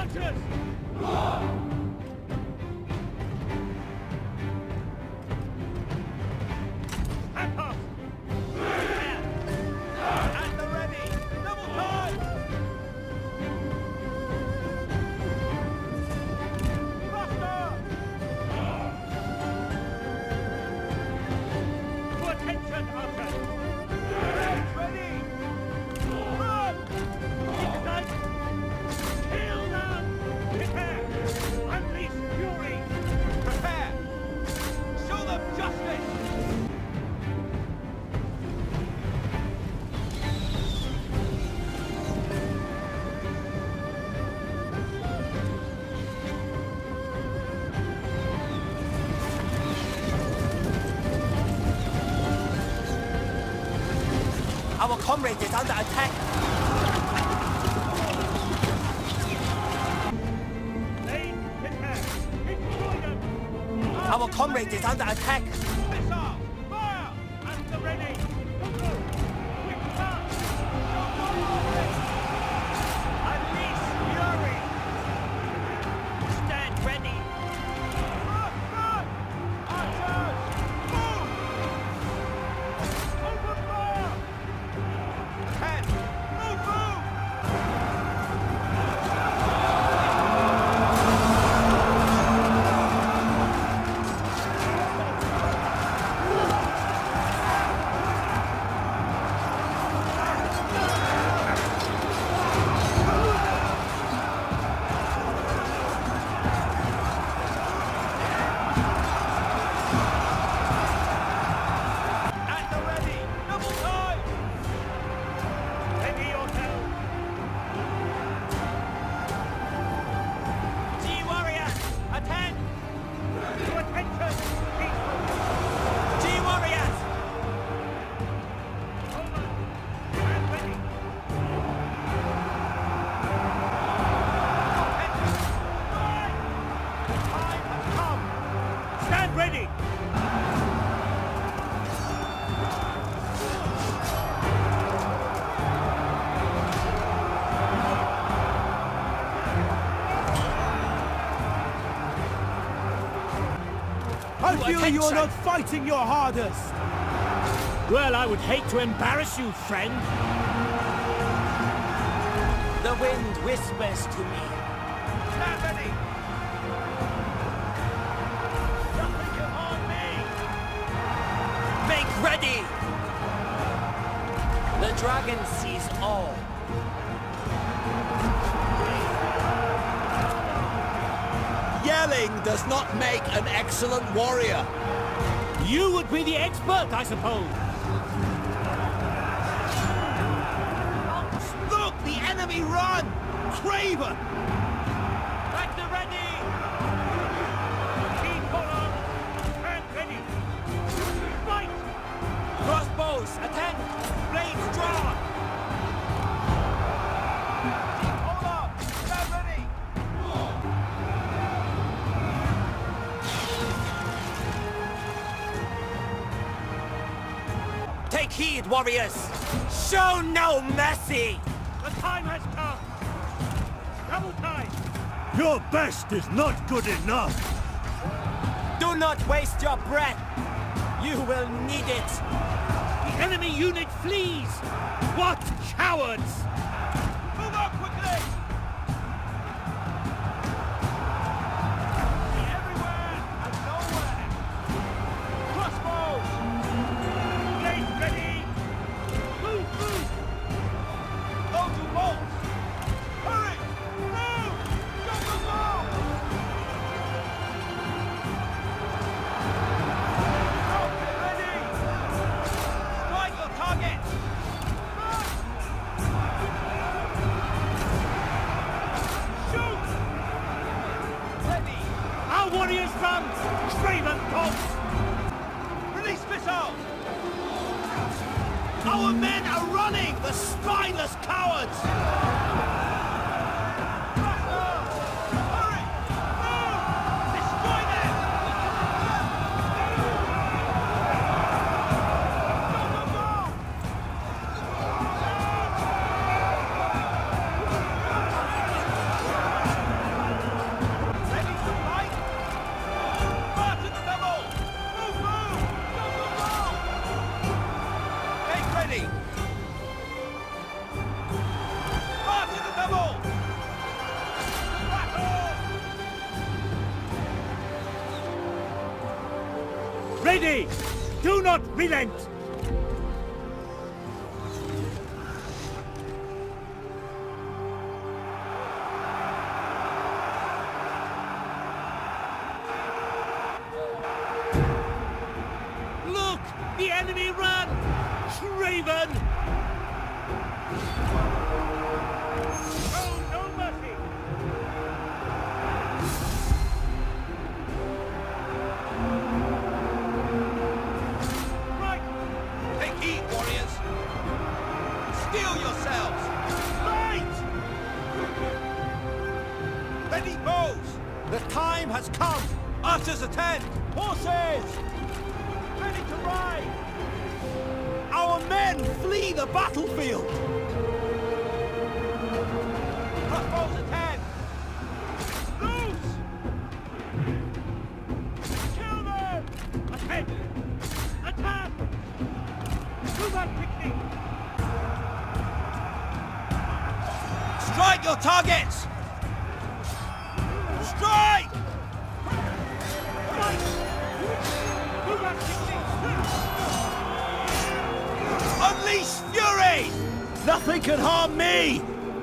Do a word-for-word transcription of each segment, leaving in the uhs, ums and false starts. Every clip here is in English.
Archers! Handcuffs! At the ready! Double time! Faster! To attention, Archers! Ready! Run! Ignite! Kill them! Prepare! Unleash fury! Prepare! Show them justice! Our comrade is under attack. Lane, prepare! Destroy them! Our comrade is under attack. Missile! Fire! At the ready! Cuckoo! Quick march! Unleash fury! Stand ready! Run! Run! Archers! Move! Open fire! Ten! Move! Move! At the ready! Double time! Ready yourself! G warriors! Attend! To attention! Peaceful! G warriors! Over! Stand ready! Attention! Right! The time has come! Stand ready! I feel you're attention. not fighting your hardest! Well, I would hate to embarrass you, friend. The wind whispers to me. Stand ready! Nothing can harm me! Make ready! The dragon sees all. Yelling does not make an excellent warrior. You would be the expert, I suppose. Look, the enemy run! Craven! At the ready! Keep on! Stand ready! Fight! Crossbows, attend! Blades drawn! Hold up! Stand ready! Take heed, warriors! Show no mercy! The time has come! Double time! Your best is not good enough! Do not waste your breath! You will need it! The enemy unit flees! What cowards! Move up quickly! Everywhere and nowhere! Crossbows! Blades ready! Move, move! Go to bolts! Hurry! Move! Go, go, go! Okay, ready! Strike your target! Shoot! Ready! Our warriors run! Craven bolts! Release missiles! Our men are running! The spineless cowards! Faster! Hurry! Move! Destroy them! Go, go, go! Ready! Do not relent! Look! The enemy run! Craven! Oh, no mercy! Right! Take heed, warriors! Steel yourselves! Right! Ready bows! The time has come! Archers attend! Horses! Ready to ride! Our men flee the battlefield! Crossbows attend! Loose! Kill them! Ahead! Attack! Move on quickly! Strike your targets! Strike! Right! Move on quickly! Unleash fury! Nothing can harm me!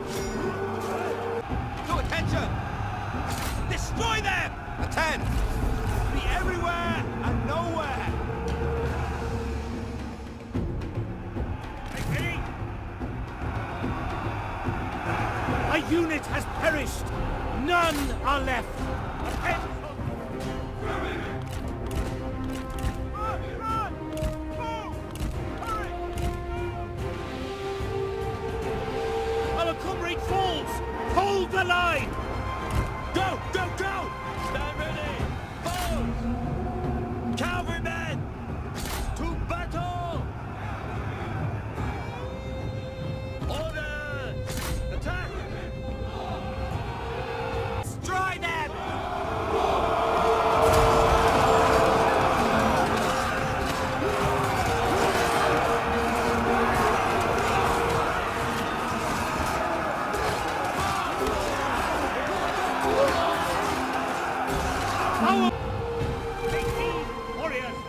To attention! Destroy them! Attend! Be everywhere and nowhere! Ready? A unit has perished! None are left! Ahead! Run! Run! Move! Hurry! Our comrade falls! Hold the line! Go! Go! Go! Stand ready! Bows! Cavalrymen! To battle! Orders! Attack! Strike them! Our... Take heed, warriors!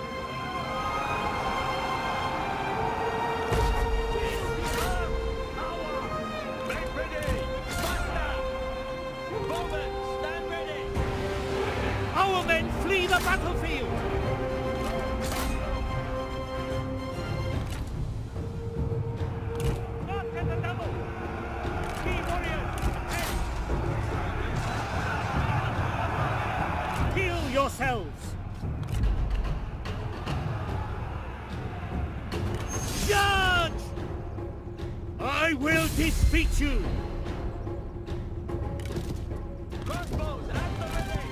Make ready! Faster! Bowmen, stand ready! Our men flee the battlefield! Not at the double! Key warriors, ahead! Heal yourselves! Charge! I will defeat you! Crossbows at the ready!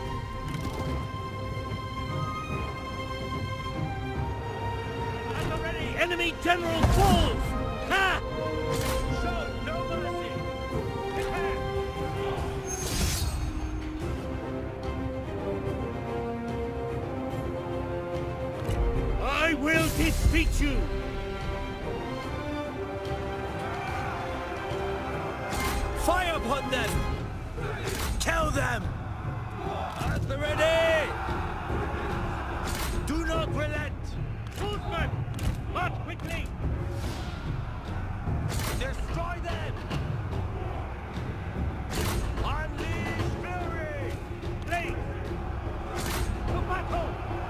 At the ready! Enemy general falls! Ha! Show no mercy! Prepare! I will defeat you! Fire upon them! Kill them! At the ready! Do not relent! Swordsman! March quickly! Destroy them! Unleash fury! Blade! To battle!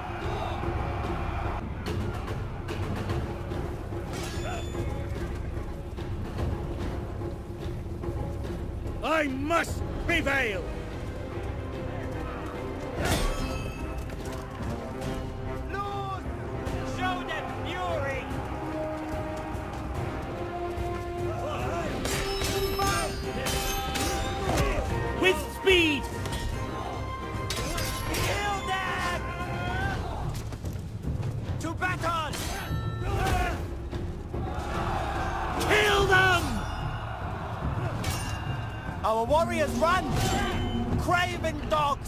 I must prevail! Lord! Show them fury! With speed! Kill them! To battle! Kill them! Our warriors run! Craven dogs!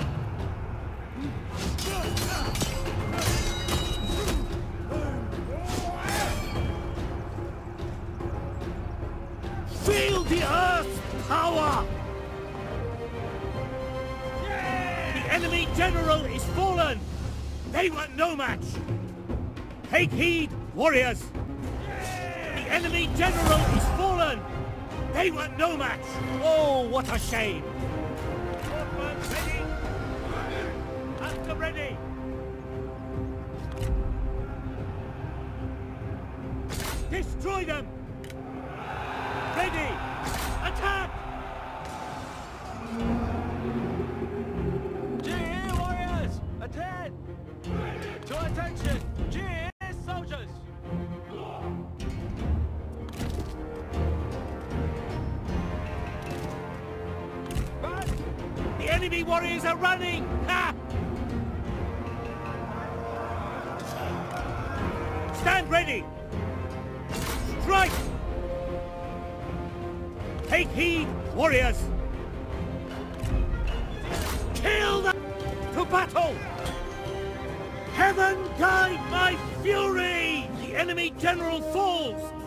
Feel the earth's power! The enemy general is fallen! They were no match! Take heed, warriors! The enemy general is fallen! They were no match! Oh, what a shame! Swordman ready! Hunter ready! Destroy them! Ready! Attack! Cheer, warriors! Attend! To attention! Cheer, soldiers! Run! The enemy warriors are running! Ha! Stand ready! Strike! Take heed, warriors! Kill them! To battle! Heaven guide my fury! The enemy general falls!